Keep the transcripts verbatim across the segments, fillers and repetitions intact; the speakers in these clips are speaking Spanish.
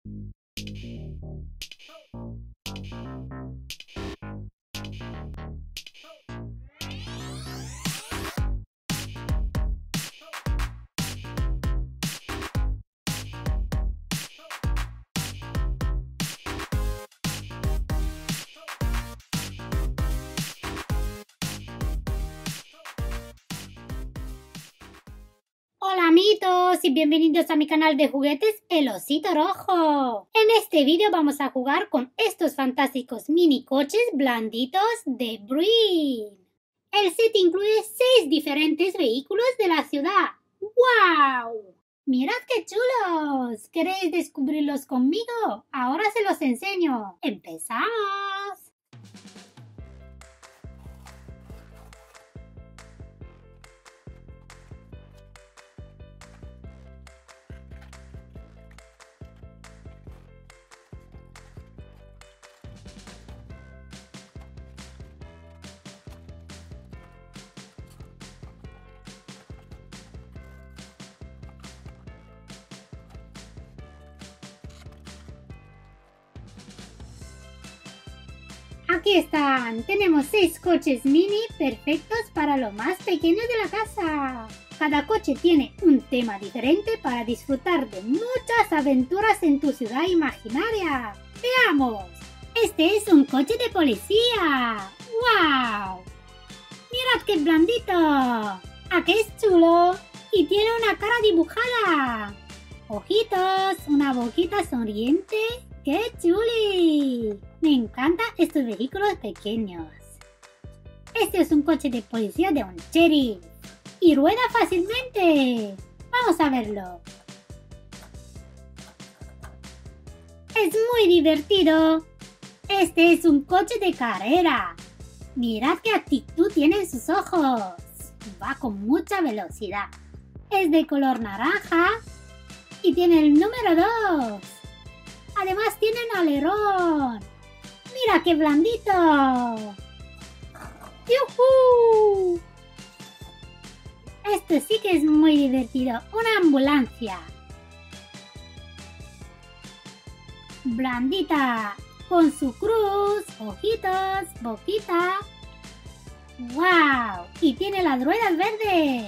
Hola amiguitos y bienvenidos a mi canal de juguetes El Osito Rojo. En este vídeo vamos a jugar con estos fantásticos mini coches blanditos de Brin. El set incluye seis diferentes vehículos de la ciudad. ¡Wow! ¡Mirad qué chulos! ¿Queréis descubrirlos conmigo? Ahora se los enseño. ¡Empezamos! Aquí están, tenemos seis coches mini perfectos para los más pequeños de la casa. Cada coche tiene un tema diferente para disfrutar de muchas aventuras en tu ciudad imaginaria. ¡Veamos! Este es un coche de policía. ¡Wow! ¡Mirad qué blandito! ¡Ah, qué es chulo! Y tiene una cara dibujada. Ojitos, una boquita sonriente. ¡Qué chuli! Me encantan estos vehículos pequeños. Este es un coche de policía de un sheriff. Y rueda fácilmente. Vamos a verlo. Es muy divertido. Este es un coche de carrera. Mirad qué actitud tienen sus ojos. Va con mucha velocidad. Es de color naranja. Y tiene el número dos. Además tiene un alerón. ¡Mira qué blandito! ¡Yujú! Esto sí que es muy divertido. Una ambulancia. Blandita. Con su cruz, ojitos, boquita. ¡Wow! Y tiene las ruedas verdes.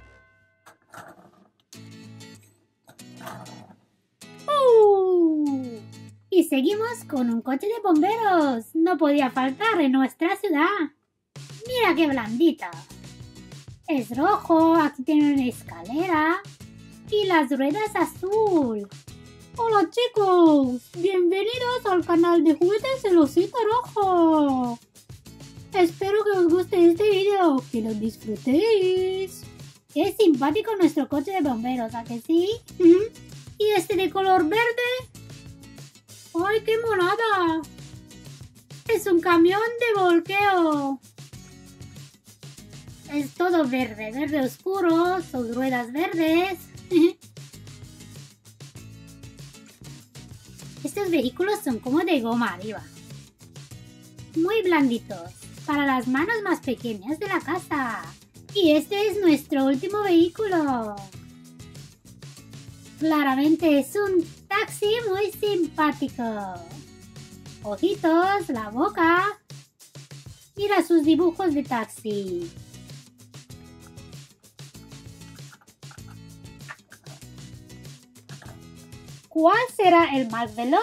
¡Uh! Y seguimos con un coche de bomberos. No podía faltar en nuestra ciudad. Mira qué blandita. Es rojo, aquí tiene una escalera. Y las ruedas azul. Hola chicos, bienvenidos al canal de juguetes El Osito Rojo. Espero que os guste este video, que lo disfrutéis. Qué simpático nuestro coche de bomberos, ¿a que sí? Y este de color verde. ¡Ay, qué monada! Es un camión de volqueo. Es todo verde, verde oscuro, sus ruedas verdes. Estos vehículos son como de goma arriba. Muy blanditos, para las manos más pequeñas de la casa. Y este es nuestro último vehículo. Claramente es un taxi muy simpático. Ojitos, la boca. Mira sus dibujos de taxi. ¿Cuál será el más veloz?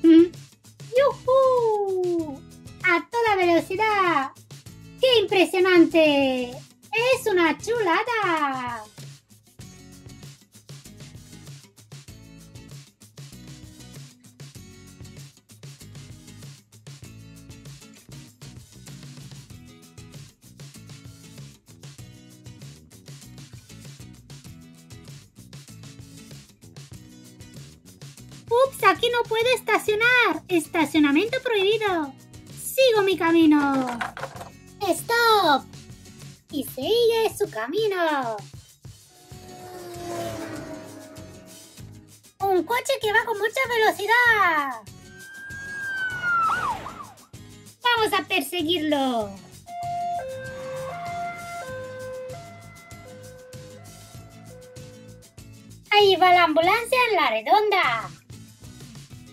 ¡Yujú! ¡A toda velocidad! ¡Qué impresionante! ¡Es una chulada! ¡Ups! Aquí no puedo estacionar. Estacionamiento prohibido. Sigo mi camino. ¡Stop! Y sigue su camino. Un coche que va con mucha velocidad. Vamos a perseguirlo. Ahí va la ambulancia en la redonda.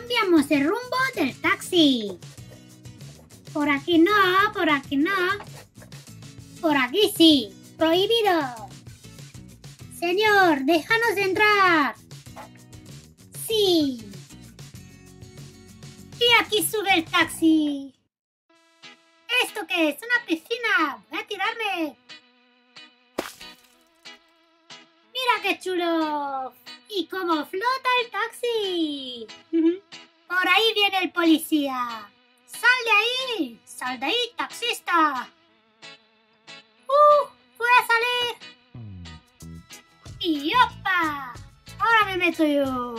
Cambiamos el rumbo del taxi. Por aquí no, por aquí no. Por aquí sí, prohibido. Señor, déjanos entrar. Sí. Y aquí sube el taxi. ¿Esto qué es? Una piscina. Voy a tirarme. Mira qué chulo. Y cómo flota el taxi. Por ahí viene el policía. ¡Sal de ahí! ¡Sal de ahí, taxista! ¡Uh! ¡Voy a salir! ¡Y opa! ¡Ahora me meto yo!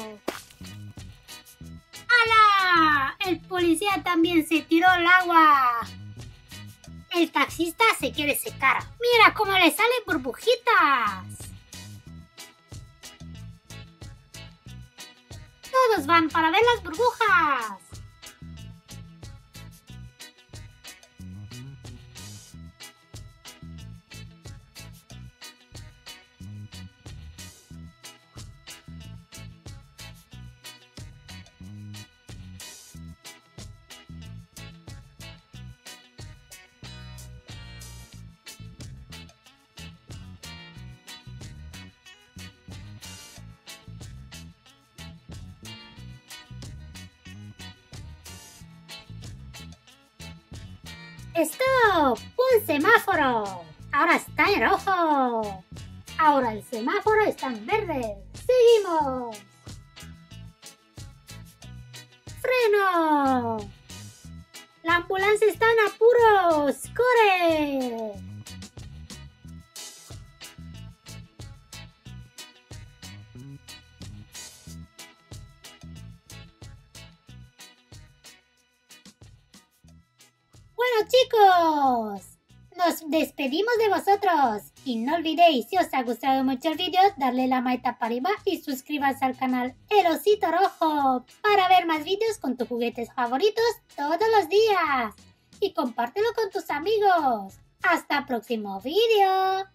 ¡Hala! El policía también se tiró al agua. El taxista se quiere secar. ¡Mira cómo le salen burbujitas! Todos van para ver las burbujas. ¡Stop! ¡Un semáforo! Ahora está en rojo. Ahora el semáforo está en verde. ¡Seguimos! ¡Freno! ¡La ambulancia está en apuros! ¡Corre! Bueno chicos, nos despedimos de vosotros y no olvidéis, si os ha gustado mucho el vídeo, darle la manita para arriba y suscribirse al canal El Osito Rojo para ver más vídeos con tus juguetes favoritos todos los días y compártelo con tus amigos. ¡Hasta el próximo vídeo!